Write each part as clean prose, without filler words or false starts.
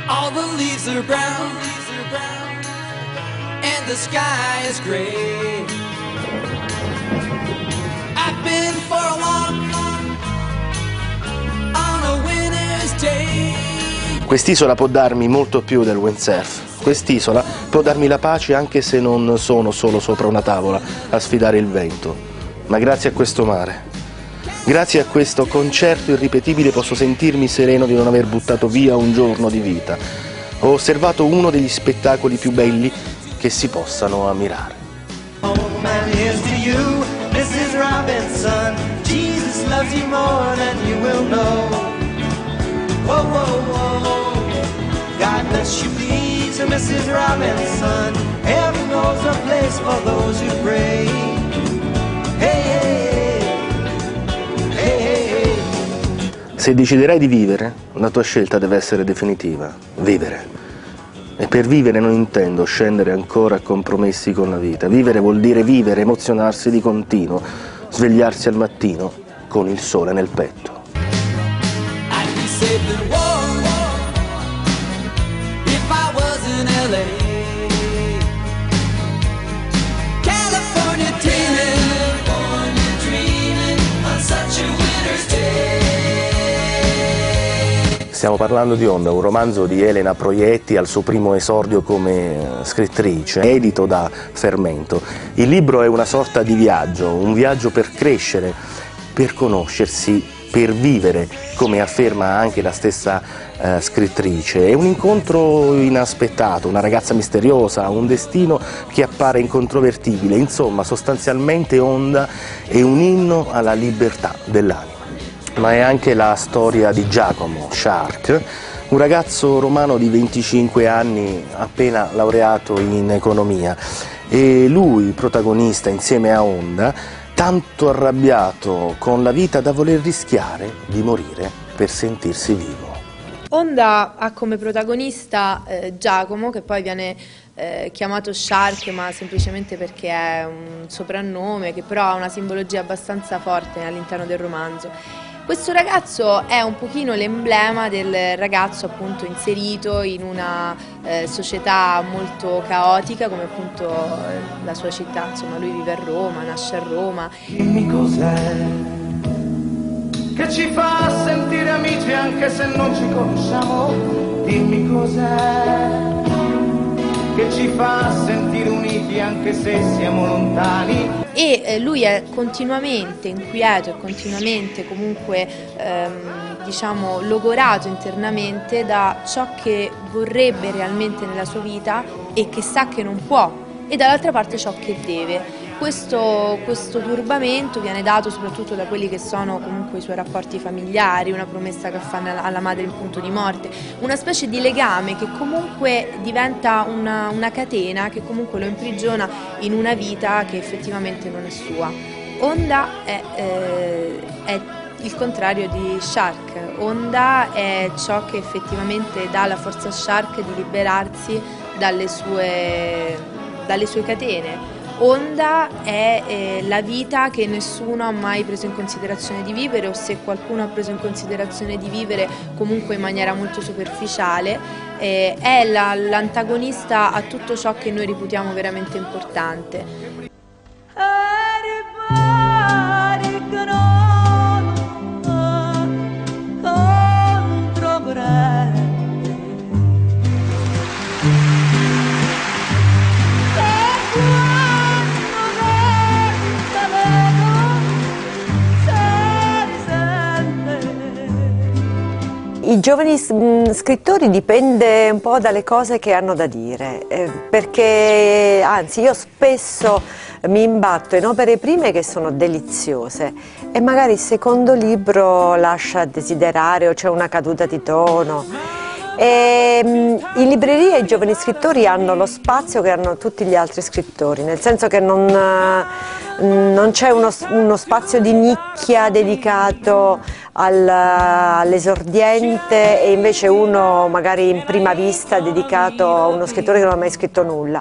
All the leaves are brown, and the sky is gray. I've been for a walk on a winter's day. Quest'isola può darmi molto più del windsurf. Quest'isola può darmi la pace anche se non sono solo sopra una tavola a sfidare il vento. Ma grazie a questo mare, grazie a questo concerto irripetibile posso sentirmi sereno di non aver buttato via un giorno di vita. Ho osservato uno degli spettacoli più belli che si possano ammirare. Oh, man, here's to you, Mrs. Robinson. Jesus loves you more than you will know. Whoa, whoa, whoa. God bless you, please, Mrs. Robinson. Heaven knows a place for those who pray. Hey, hey, hey. Hey, hey, hey. Se deciderai di vivere, la tua scelta deve essere definitiva. Vivere. E per vivere non intendo scendere ancora a compromessi con la vita. Vivere vuol dire vivere, emozionarsi di continuo, svegliarsi al mattino con il sole nel petto. Stiamo parlando di Onda, un romanzo di Elena Proietti al suo primo esordio come scrittrice, edito da Fermento. Il libro è una sorta di viaggio, un viaggio per crescere, per conoscersi, per vivere, come afferma anche la stessa scrittrice. È un incontro inaspettato, una ragazza misteriosa, un destino che appare incontrovertibile. Insomma, sostanzialmente Onda è un inno alla libertà dell'anima. Ma è anche la storia di Giacomo, Shark, un ragazzo romano di 25 anni appena laureato in economia, e lui, protagonista insieme a Onda, tanto arrabbiato con la vita da voler rischiare di morire per sentirsi vivo. Onda ha come protagonista Giacomo, che poi viene chiamato Shark, ma semplicemente perché è un soprannome che però ha una simbologia abbastanza forte all'interno del romanzo. Questo ragazzo è un pochino l'emblema del ragazzo appunto inserito in una società molto caotica come appunto la sua città, insomma lui vive a Roma, nasce a Roma. Dimmi cos'è che ci fa sentire amici anche se non ci conosciamo. Dimmi cos'è che ci fa sentire uniti anche se siamo lontani. E lui è continuamente inquieto e continuamente comunque diciamo logorato internamente da ciò che vorrebbe realmente nella sua vita e che sa che non può, e dall'altra parte ciò che deve. Questo turbamento viene dato soprattutto da quelli che sono comunque i suoi rapporti familiari, una promessa che fa alla madre in punto di morte, una specie di legame che comunque diventa una catena che comunque lo imprigiona in una vita che effettivamente non è sua. Onda è il contrario di Shark. Onda è ciò che effettivamente dà la forza a Shark di liberarsi dalle sue catene. Onda è la vita che nessuno ha mai preso in considerazione di vivere, o se qualcuno ha preso in considerazione di vivere comunque in maniera molto superficiale. È l'antagonista a tutto ciò che noi reputiamo veramente importante. I giovani scrittori dipende un po' dalle cose che hanno da dire, perché anzi io spesso mi imbatto in opere prime che sono deliziose e magari il secondo libro lascia a desiderare o c'è una caduta di tono. In libreria i giovani scrittori hanno lo spazio che hanno tutti gli altri scrittori, nel senso che non c'è uno spazio di nicchia dedicato all'esordiente e invece uno magari in prima vista dedicato a uno scrittore che non ha mai scritto nulla.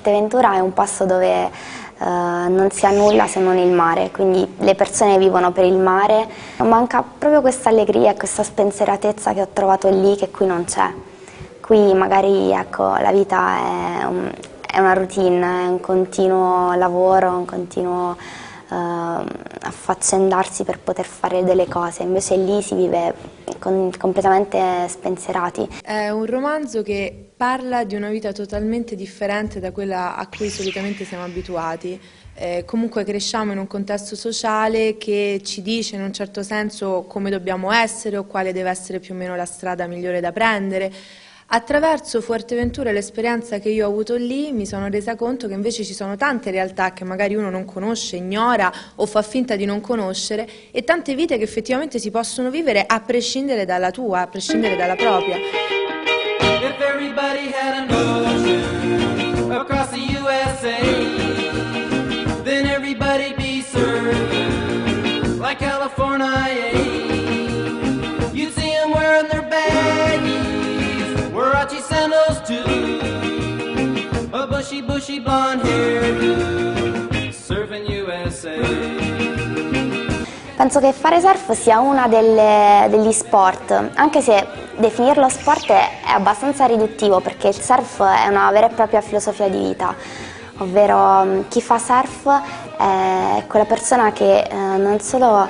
Fuerteventura è un posto dove non si ha nulla se non il mare, quindi le persone vivono per il mare. Manca proprio questa allegria e questa spensieratezza che ho trovato lì, che qui non c'è. Qui magari, ecco, la vita è una routine, è un continuo lavoro, un continuo affaccendarsi per poter fare delle cose, invece lì si vive completamente spensierati. È un romanzo che parla di una vita totalmente differente da quella a cui solitamente siamo abituati. Comunque cresciamo in un contesto sociale che ci dice in un certo senso come dobbiamo essere o quale deve essere più o meno la strada migliore da prendere. Attraverso Fuerteventura e l'esperienza che io ho avuto lì mi sono resa conto che invece ci sono tante realtà che magari uno non conosce, ignora o fa finta di non conoscere, e tante vite che effettivamente si possono vivere a prescindere dalla tua, a prescindere dalla propria. If everybody had an ocean across the USA, then everybody'd be served like California. You'd see them wearing their baggies, Warachi sandals too, a bushy, bushy blonde hairdo, surfing USA. Penso che fare surf sia uno degli sport, anche se definirlo sport è abbastanza riduttivo, perché il surf è una vera e propria filosofia di vita, ovvero chi fa surf è quella persona che non solo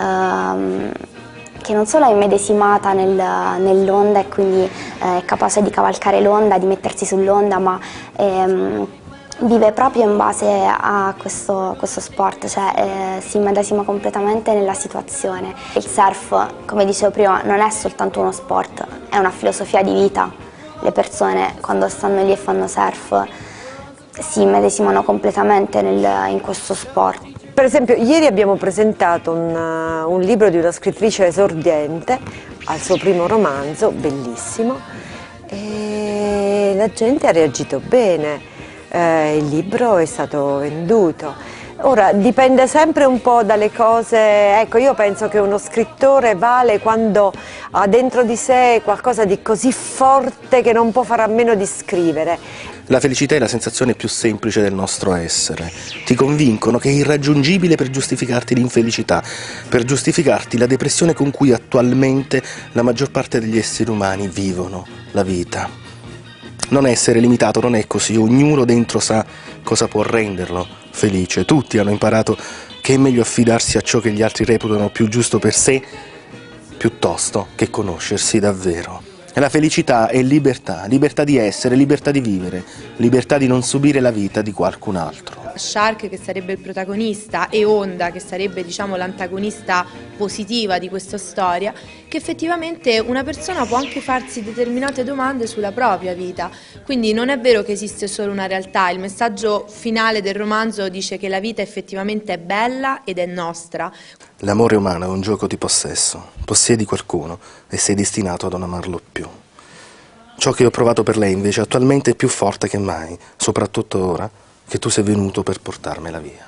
è immedesimata nell'onda e quindi è capace di cavalcare l'onda, di mettersi sull'onda, ma vive proprio in base a questo sport, cioè si immedesima completamente nella situazione. Il surf, come dicevo prima, non è soltanto uno sport, è una filosofia di vita. Le persone quando stanno lì e fanno surf si immedesimano completamente in questo sport. Per esempio, ieri abbiamo presentato un libro di una scrittrice esordiente al suo primo romanzo, bellissimo, e la gente ha reagito bene. Il libro è stato venduto. Ora, dipende sempre un po' dalle cose. Ecco, io penso che uno scrittore vale quando ha dentro di sé qualcosa di così forte che non può fare a meno di scrivere. La felicità è la sensazione più semplice del nostro essere. Ti convincono che è irraggiungibile per giustificarti l'infelicità, per giustificarti la depressione con cui attualmente la maggior parte degli esseri umani vivono la vita. Non essere limitato non è così, ognuno dentro sa cosa può renderlo felice. Tutti hanno imparato che è meglio affidarsi a ciò che gli altri reputano più giusto per sé, piuttosto che conoscersi davvero. E la felicità è libertà, libertà di essere, libertà di vivere, libertà di non subire la vita di qualcun altro. Shark, che sarebbe il protagonista, e Onda, che sarebbe, diciamo, l'antagonista positiva di questa storia, che effettivamente una persona può anche farsi determinate domande sulla propria vita. Quindi non è vero che esiste solo una realtà, il messaggio finale del romanzo dice che la vita effettivamente è bella ed è nostra. L'amore umano è un gioco di possesso, possiedi qualcuno e sei destinato ad non amarlo più. Ciò che ho provato per lei invece attualmente è più forte che mai, soprattutto ora che tu sei venuto per portarmela via.